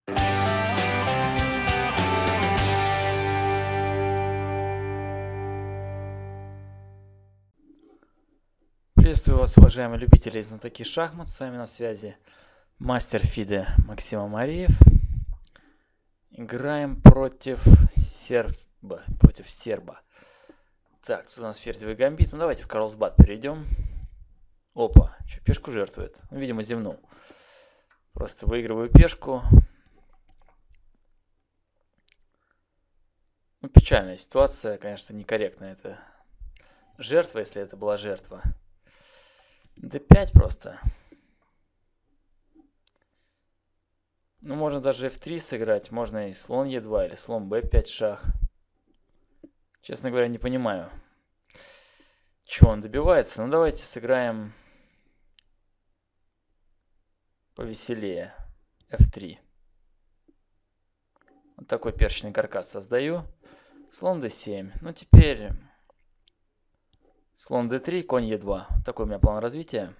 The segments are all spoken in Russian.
Приветствую вас, уважаемые любители и знатоки шахмат. С вами на связи мастер ФИДе Максим Амариев. Играем против серба. Так, тут у нас ферзевый гамбит. Ну давайте в Карлсбад перейдем. Опа, что, пешку жертвует? Ну, видимо, зевнул. Просто выигрываю пешку. Ну, печальная ситуация, конечно, некорректная. Это жертва, если это была жертва. d5 просто. Ну, можно даже f3 сыграть. Можно и слон e2 или слон b5 шах. Честно говоря, не понимаю, чего он добивается. Ну, давайте сыграем повеселее. f3. Вот такой перчный каркас создаю. Слон d7. Ну, теперь слон d3, конь e2. Такой у меня план развития.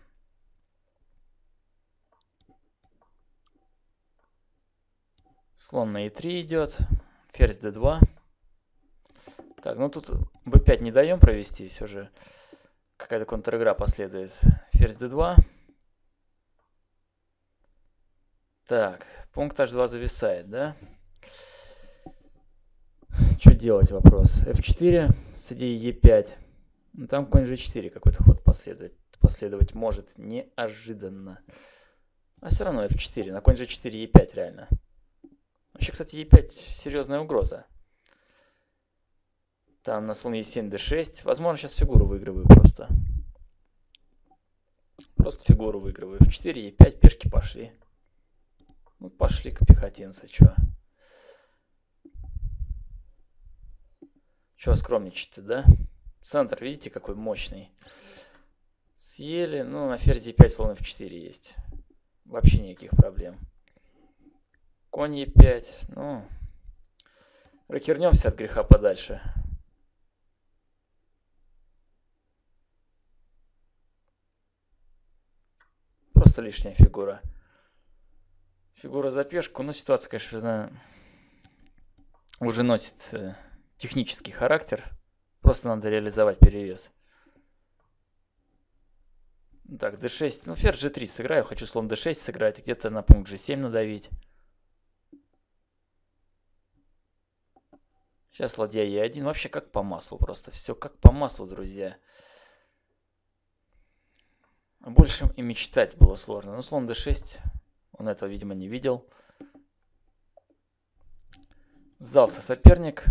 Слон на e3 идет. Ферзь d2. Так, ну тут b5 не даем провести. Все же какая-то контр-игра последует. Ферзь d2. Так, пункт h2 зависает, да? Что делать, вопрос. f4 с идеей e5. Ну, там конь g4 какой-то ход последовать может неожиданно. А все равно f4. На конь g4 e5 реально. Вообще, кстати, e5 серьезная угроза. Там на слон e7 d6. Возможно, сейчас фигуру выигрываю просто. Просто фигуру выигрываю. f4, e5, пешки пошли. Ну, пошли-ка пехотинцы, чё? Чё скромничать-то, да? Центр, видите, какой мощный. Съели. Ну, на ферзь e5 слон f4 есть. Вообще никаких проблем. Конь e5. Ну, рокернемся от греха подальше. Просто лишняя фигура. Фигура за пешку. Ну, ситуация, конечно, уже носит технический характер. Просто надо реализовать перевес. Так, d6. Ну, ферзь g3 сыграю. Хочу слон d6 сыграть. Где-то на пункт g7 надавить. Сейчас ладья e1. Вообще как по маслу просто. Все как по маслу, друзья. Больше и мечтать было сложно. Ну, слон d6. Он этого, видимо, не видел. Сдался соперник.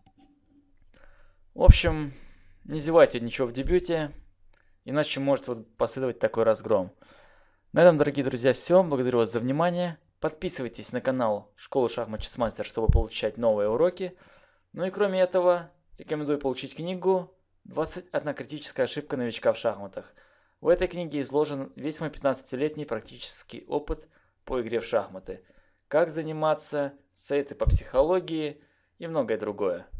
В общем, не зевайте ничего в дебюте. Иначе может вот последовать такой разгром. На этом, дорогие друзья, все. Благодарю вас за внимание. Подписывайтесь на канал Школы Шахмат Чесмастер, чтобы получать новые уроки. Ну и кроме этого, рекомендую получить книгу «21 критическая ошибка новичка в шахматах». В этой книге изложен весь мой 15-летний практический опыт по игре в шахматы. Как заниматься, советы по психологии и многое другое.